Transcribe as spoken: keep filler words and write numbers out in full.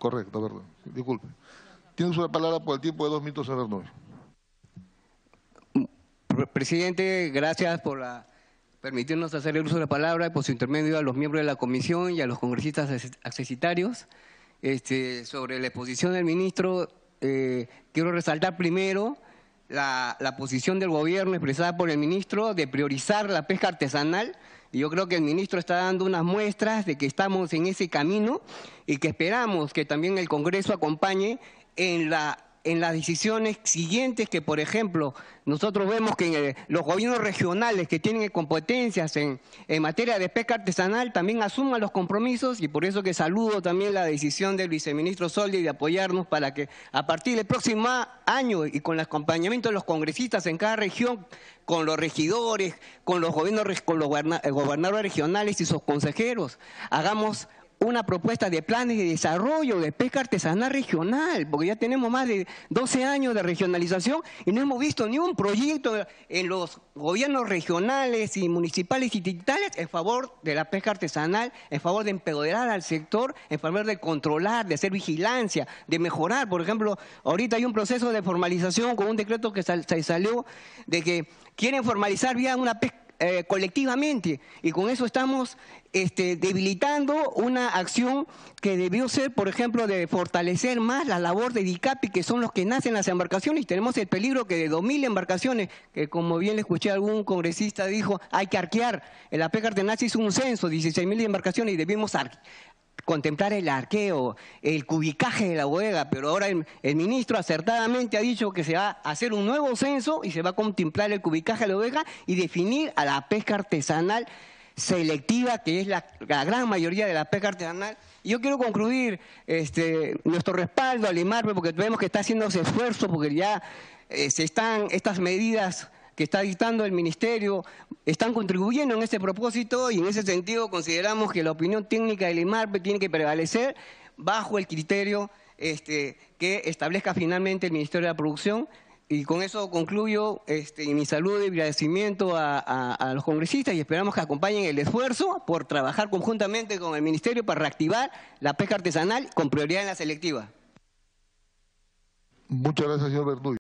Correcto, perdón. Disculpe. Tiene usted la palabra por el tiempo de dos minutos, señor Bernoulli. Presidente, gracias por la, permitirnos hacer el uso de la palabra y por su intermedio a los miembros de la comisión y a los congresistas accesitarios. Este, sobre la exposición del ministro, eh, quiero resaltar primero la, la posición del gobierno expresada por el ministro de priorizar la pesca artesanal. Y yo creo que el ministro está dando unas muestras de que estamos en ese camino y que esperamos que también el Congreso acompañe en la en las decisiones siguientes que, por ejemplo, nosotros vemos que eh, los gobiernos regionales que tienen competencias en, en materia de pesca artesanal también asuman los compromisos, y por eso que saludo también la decisión del viceministro Soldi de apoyarnos para que a partir del próximo año y con el acompañamiento de los congresistas en cada región, con los regidores, con los gobiernos, con los gobernadores regionales y sus consejeros, hagamos una propuesta de planes de desarrollo de pesca artesanal regional, porque ya tenemos más de doce años de regionalización y no hemos visto ni un proyecto en los gobiernos regionales y municipales y distritales en favor de la pesca artesanal, en favor de empoderar al sector, en favor de controlar, de hacer vigilancia, de mejorar. Por ejemplo, ahorita hay un proceso de formalización con un decreto que sal, salió de que quieren formalizar ya una pesca Eh, colectivamente, y con eso estamos este, debilitando una acción que debió ser, por ejemplo, de fortalecer más la labor de DICAPI, que son los que nacen las embarcaciones. Tenemos el peligro que de dos mil embarcaciones, que como bien le escuché a algún congresista dijo, hay que arquear. En la pesca artesanal se hizo un censo, dieciséis mil embarcaciones, y debimos arquear. Contemplar el arqueo, el cubicaje de la bodega, pero ahora el, el ministro acertadamente ha dicho que se va a hacer un nuevo censo y se va a contemplar el cubicaje de la bodega y definir a la pesca artesanal selectiva, que es la, la gran mayoría de la pesca artesanal. Y yo quiero concluir este, nuestro respaldo al IMARPE, porque vemos que está haciendo ese esfuerzo, porque ya eh, se están estas medidas que está dictando el ministerio, están contribuyendo en este propósito, y en ese sentido consideramos que la opinión técnica del IMARPE tiene que prevalecer bajo el criterio este, que establezca finalmente el Ministerio de la Producción. Y con eso concluyo este, mi saludo y agradecimiento a, a, a los congresistas, y esperamos que acompañen el esfuerzo por trabajar conjuntamente con el ministerio para reactivar la pesca artesanal con prioridad en la selectiva. Muchas gracias, señor Bernoulli.